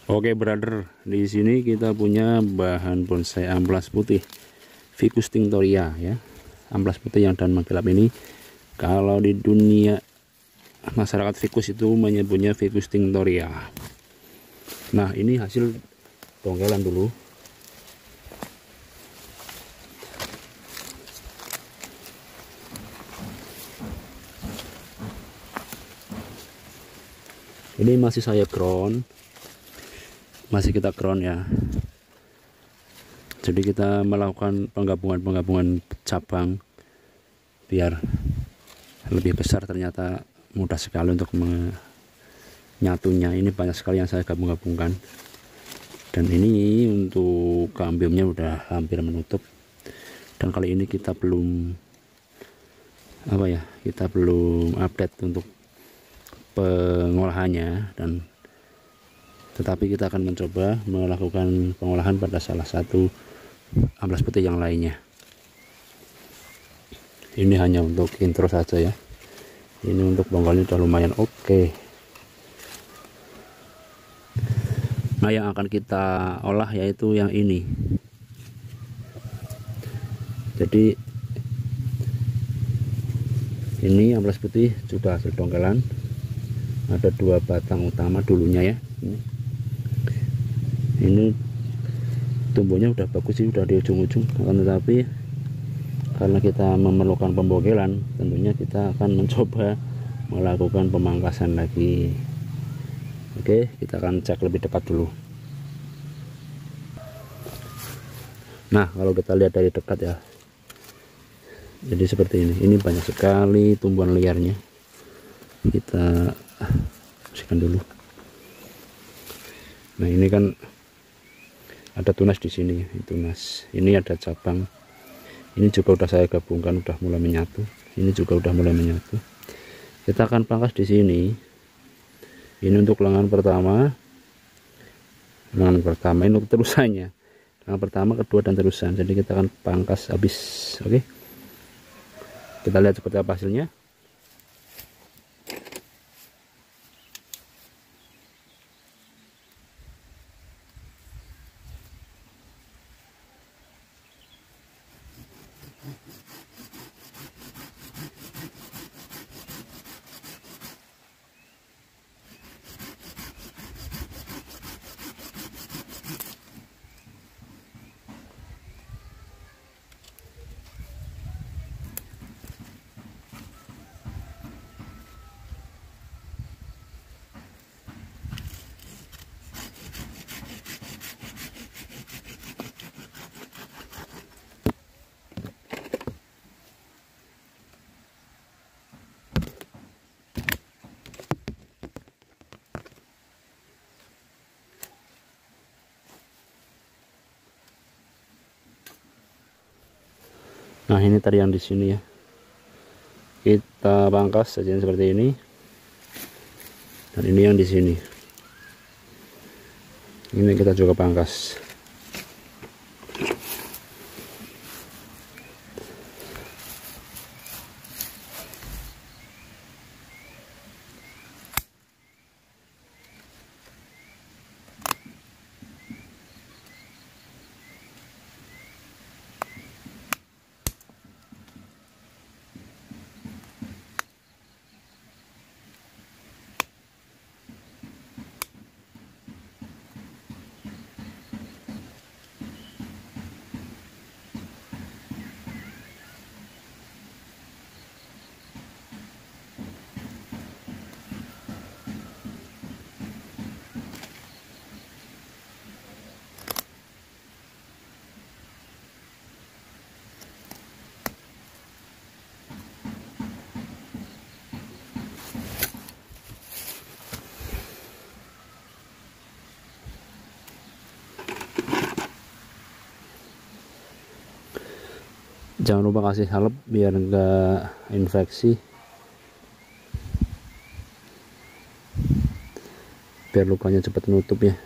Oke brother, di sini kita punya bahan bonsai amplas putih Ficus tinctoria ya. Amplas putih yang daun mengkilap ini, kalau di dunia masyarakat ficus itu menyebutnya Ficus tinctoria. Nah, ini hasil bongkelan dulu. Ini masih saya ground, masih kita ground ya. Jadi kita melakukan penggabungan cabang biar lebih besar. Ternyata mudah sekali untuk menyatunya. Ini banyak sekali yang saya gabungkan. Dan ini untuk kambiumnya udah hampir menutup. Dan kali ini kita belum kita belum update untuk pengolahannya, tetapi kita akan mencoba melakukan pengolahan pada salah satu amplas putih yang lainnya. Ini hanya untuk intro saja ya. Ini untuk bongkalnya sudah lumayan oke. Nah, yang akan kita olah yaitu yang ini. Jadi ini amplas putih sudah hasil bongkalan. Ada 2 batang utama dulunya ya. Ini tumbuhnya udah bagus sih, udah di ujung-ujung. Akan tetapi karena kita memerlukan pembongkelan, tentunya kita akan mencoba melakukan pemangkasan lagi. Oke, kita akan cek lebih dekat dulu. Nah, kalau kita lihat dari dekat ya, jadi seperti ini banyak sekali tumbuhan liarnya. Kita bersihkan dulu. Nah, ini kan ada tunas di sini, tunas. Ini ada cabang. Ini juga udah saya gabungkan, udah mulai menyatu. Ini juga udah mulai menyatu. Kita akan pangkas di sini. Ini untuk lengan pertama. Lengan pertama ini untuk terusannya. Lengan pertama, kedua, dan terusan. Jadi kita akan pangkas habis. Oke. Kita lihat seperti apa hasilnya. Nah, ini tadi yang di sini ya. Kita pangkas saja seperti ini. Dan ini yang di sini. Ini kita juga pangkas. Jangan lupa kasih salep biar enggak infeksi, biar lukanya cepat menutup ya.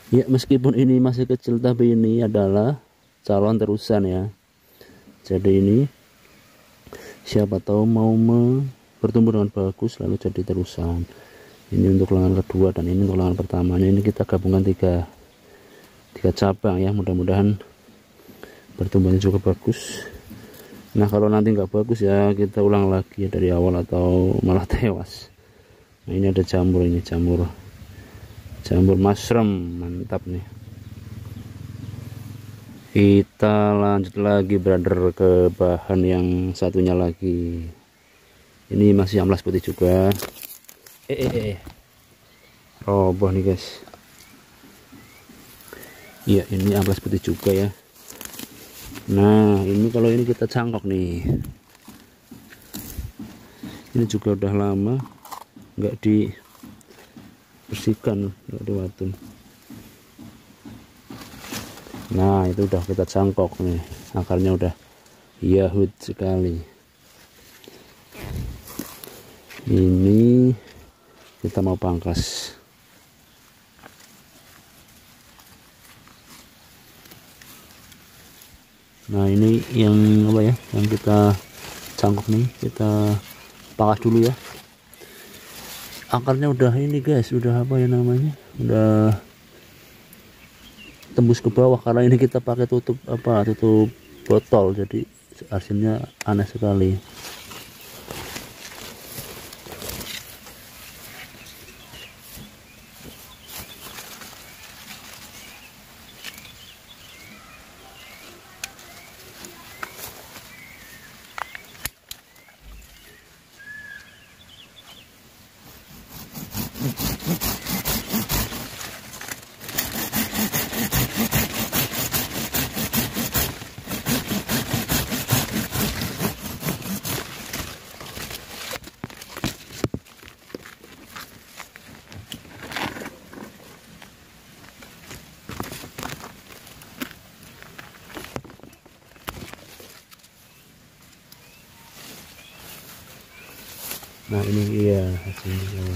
Ya, meskipun ini masih kecil, tapi ini adalah calon terusan ya. Jadi ini siapa tahu mau bertumbuh dengan bagus lalu jadi terusan. Ini untuk lengan kedua dan ini untuk lengan pertamanya. Ini kita gabungkan tiga cabang ya, mudah-mudahan pertumbuhannya cukup bagus. Nah, kalau nanti nggak bagus ya kita ulang lagi dari awal atau malah tewas. Nah, ini ada jamur, ini jamur mushroom, mantap nih. Kita lanjut lagi brother ke bahan yang satunya lagi. Ini masih amplas putih juga. Roboh nih guys. Iya, ini amplas putih juga ya. Nah, ini kalau ini kita cangkok nih. Ini juga udah lama nggak dibersihkan, nggak diwatun. Nah, itu udah kita cangkok nih, akarnya udah yahut sekali. Ini kita mau pangkas. Nah, ini yang apa ya, yang kita cangkok nih, kita pangkas dulu ya. Akarnya udah ini guys, udah apa ya namanya, udah tembus ke bawah karena ini kita pakai tutup botol, jadi hasilnya aneh sekali. Nah, ini iya hasilnya.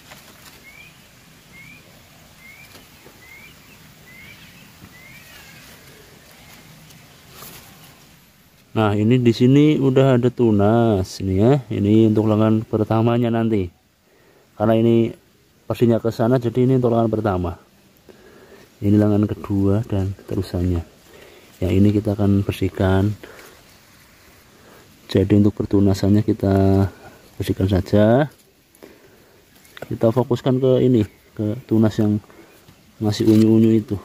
Nah, ini di sini udah ada tunas ini ya. Ini untuk lengan pertamanya nanti. Karena ini pastinya ke sana, jadi ini untuk lengan pertama. Ini lengan kedua dan terusannya. Yang ini kita akan bersihkan. Jadi untuk pertunasannya kita bersihkan saja. Kita fokuskan ke ini, ke tunas yang masih unyu-unyu itu.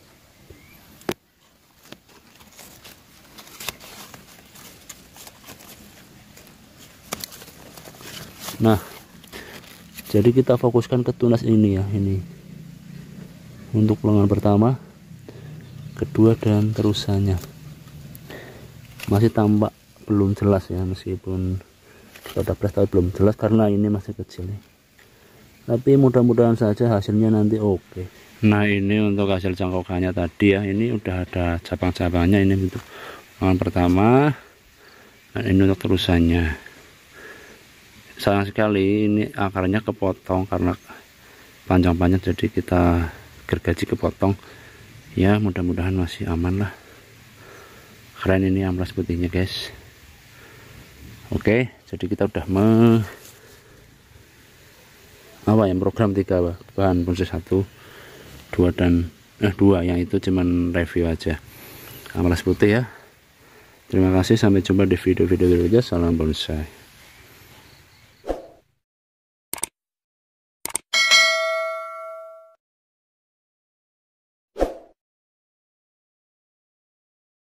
Nah, jadi kita fokuskan ke tunas ini ya, ini untuk lengan pertama, kedua dan terusannya. Masih tampak belum jelas ya, meskipun sudah tapi belum jelas karena ini masih kecil nih. Tapi mudah-mudahan saja hasilnya nanti oke. Nah, ini untuk hasil cangkokannya tadi ya, ini udah ada cabang-cabangnya. Ini untuk lengan pertama dan ini untuk terusannya. Sayang sekali ini akarnya kepotong karena panjang-panjang, jadi kita gergaji kepotong ya. Mudah-mudahan masih aman lah. Keren ini amplas putihnya guys. Oke, jadi kita udah program 3 bahan bonsai 1, 2 dan 2 yang itu cuman review aja amplas putih ya. Terima kasih, sampai jumpa di video-video berikutnya. Salam bonsai.